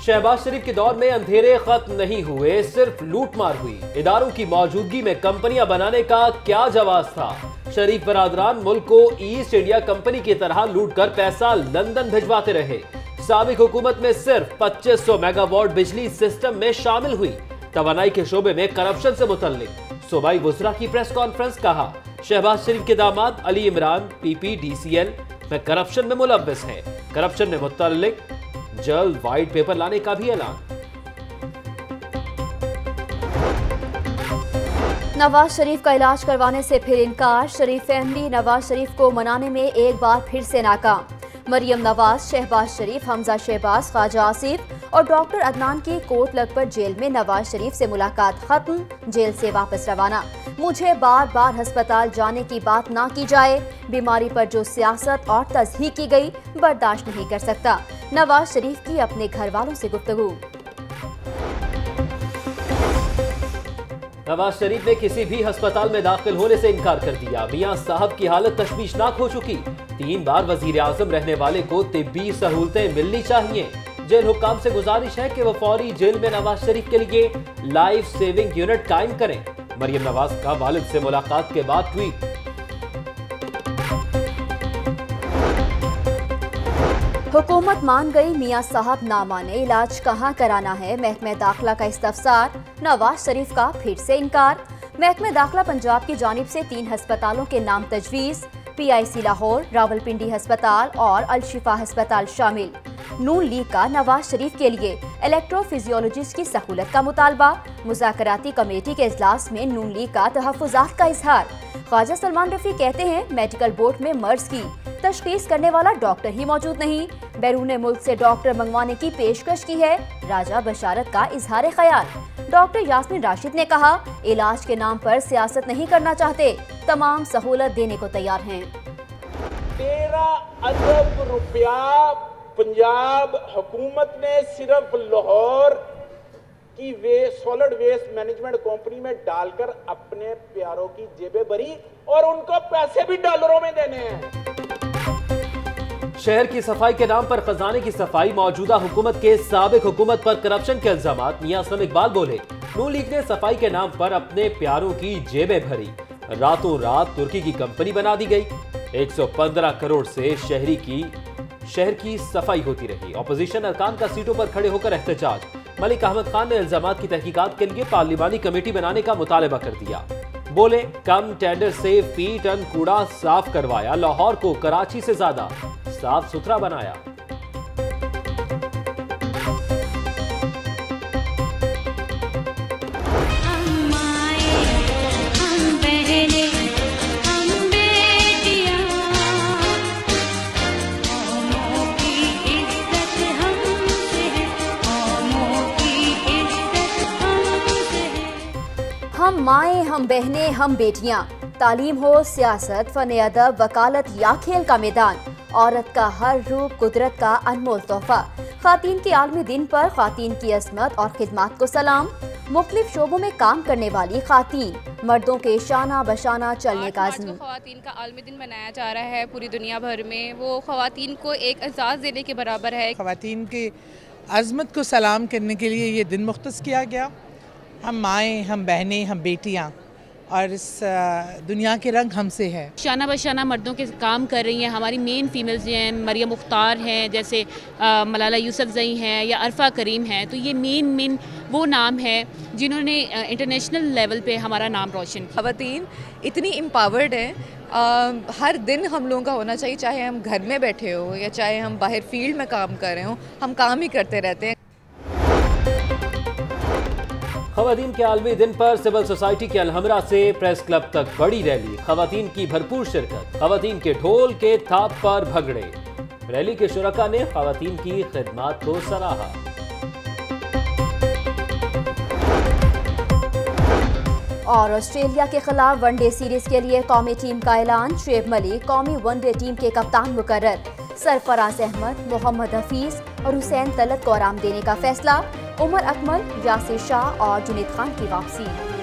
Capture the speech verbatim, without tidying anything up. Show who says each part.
Speaker 1: शहबाज शरीफ के दौर में अंधेरे खत्म नहीं हुए, सिर्फ लूटमार हुई। इदारों की मौजूदगी में कंपनियां बनाने का क्या जवाब था? शरीफ बरादरान मुल्क को ईस्ट इंडिया कंपनी की तरह लूट कर पैसा लंदन भिजवाते रहे। साबिक हुकूमत में सिर्फ पच्चीस सौ मेगावाट बिजली सिस्टम में शामिल हुई। तवानाई के शोबे में करप्शन से मुतल्लिक सूबाई वुज़रा की प्रेस कॉन्फ्रेंस, कहा शहबाज शरीफ के दामाद अली इमरान पीपीडीसीएल में करप्शन में मुलव्वस हैं। करप्शन में मुतल्लिक जल्द व्हाइट पेपर लाने का भी ऐलान।
Speaker 2: नवाज शरीफ का इलाज करवाने से फिर इनकार। शरीफ फैमिली नवाज शरीफ को मनाने में एक बार फिर से नाकाम। मरियम नवाज, शहबाज शरीफ, हमजा शहबाज, ख्वाजा आसिफ और डॉक्टर अदनान की कोट लखपत जेल में नवाज शरीफ से मुलाकात खत्म, जेल से वापस रवाना। मुझे बार बार अस्पताल जाने की बात ना की जाए, बीमारी पर जो सियासत और तज़हीक की गई बर्दाश्त नहीं कर सकता। नवाज शरीफ की अपने घर वालों से गुफ्तगू।
Speaker 1: नवाज शरीफ ने किसी भी अस्पताल में दाखिल होने से इनकार कर दिया। मियां साहब की हालत तशवीशनाक हो चुकी। तीन बार वजीर आजम रहने वाले को तिब्बी सहूलतें मिलनी चाहिए। जेल हुक्काम से गुजारिश है कि वो फौरी जेल में नवाज शरीफ के लिए लाइफ सेविंग यूनिट कायम करें। मरियम नवाज का वालिद से मुलाकात के बाद ट्वीट।
Speaker 2: हुकूमत मान गई, मियां साहब ना माने, इलाज कहाँ कराना है? महकमे दाखिला का इस्तफसार, नवाज शरीफ का फिर से इनकार। महकमे दाखिला पंजाब की जानिब से तीन अस्पतालों के नाम तजवीज़, पीआईसी लाहौर, रावलपिंडी अस्पताल और अलशिफा अस्पताल शामिल। नून लीग का नवाज शरीफ के लिए इलेक्ट्रोफिजियोलॉजिस्ट की सहूलत का मुतालबा। मुज़ाकराती कमेटी के इजलास में नून लीग का तहफ़्फ़ुज़ात का इजहार। ख्वाजा सलमान रफ़ी कहते हैं मेडिकल बोर्ड में मर्ज की तशखीस करने वाला डॉक्टर ही मौजूद नहीं, बैरून मुल्क से डॉक्टर मंगवाने की पेशकश की है। राजा बशारत का इजहार ख्याल। डॉक्टर यास्मीन राशिद ने कहा इलाज के नाम पर सियासत नहीं करना चाहते, तमाम सहूलत देने को तैयार हैं।
Speaker 3: तेरह अरब रुपया पंजाब हुकूमत ने सिर्फ लाहौर की वे सॉलिड वेस्ट मैनेजमेंट कंपनी में डालकर अपने प्यारों की जेबें भरी और उनको पैसे भी डॉलरों में देने हैं।
Speaker 1: शहर की सफाई के नाम पर खजाने की सफाई, मौजूदा हुकूमत के साबिक हुकूमत पर करप्शन के इल्जामात। मियां असलम इकबाल बोले नून लीग ने सफाई के नाम पर अपने प्यारों की जेबें भरी। रातों रात तुर्की की कंपनी बना दी गई। एक सौ पंद्रह करोड़ से शहरी की शहर की सफाई होती रही। ऑपोजिशन अरकान का सीटों पर खड़े होकर एहतजाज। मलिक अहमद खान ने इल्जामात की तहकीकात के लिए पार्लिमानी कमेटी बनाने का मुतालबा कर दिया। बोले कम टेंडर से फी टन कूड़ा साफ करवाया, लाहौर को कराची से ज्यादा साफ सुथरा बनाया।
Speaker 2: हम माएँ, हम बहनें, हम बेटियाँ, तालीम हो, सियासत, फन अदब, वकालत या खेल का मैदान, औरत का हर रूप कुदरत का अनमोल तोहफा। खातीन के आलमी दिन पर खातीन की असमत और खिदमत को सलाम। मुख्तलिफ शोबों में काम करने वाली खातीन, मर्दों के शाना बशाना चलने का अज़्म।
Speaker 4: ख़वातीन का आलमी दिन मनाया जा रहा है पूरी दुनिया भर में। वो ख़वातीन को एक एजाज़ देने के बराबर है।
Speaker 5: ख़वातीन की अज़मत को सलाम करने के लिए ये दिन मुख्तस किया गया। हम माएँ, हम बहनें, हम बेटियाँ और इस दुनिया के रंग हमसे है।
Speaker 4: शाना बशाना मर्दों के काम कर रही हैं। हमारी मेन फीमेल्स हैं, मरियम मुख्तार हैं, जैसे आ, मलाला यूसुफजई हैं या अरफा करीम हैं। तो ये मेन मेन वो नाम है जिन्होंने इंटरनेशनल लेवल पे हमारा नाम रोशन किया।
Speaker 6: ख़वातीन इतनी एम्पावर्ड हैं, हर दिन हम लोगों का होना चाहिए, चाहे हम घर में बैठे हो या चाहे हम बाहर फील्ड में काम कर रहे हो, हम काम ही करते रहते हैं।
Speaker 1: खवातीन के आलमी दिन पर सिविल सोसाइटी के अलहमरा से प्रेस क्लब तक बड़ी रैली। खवातीन की भरपूर शिरकत। खवातीन के ढोल के थाप पर भगड़े। रैली के शुरका ने खवातीन की खिदमत को सराहा।
Speaker 2: और ऑस्ट्रेलिया के खिलाफ वनडे सीरीज के लिए कौमी टीम का ऐलान। शुएब मलिक कौमी वनडे टीम के कप्तान मुकर्रर। सरफराज अहमद, मोहम्मद हफीज और हुसैन तलत को आराम देने का फैसला। उमर अकमल, यासिर शाह और जुनैद खान की वापसी।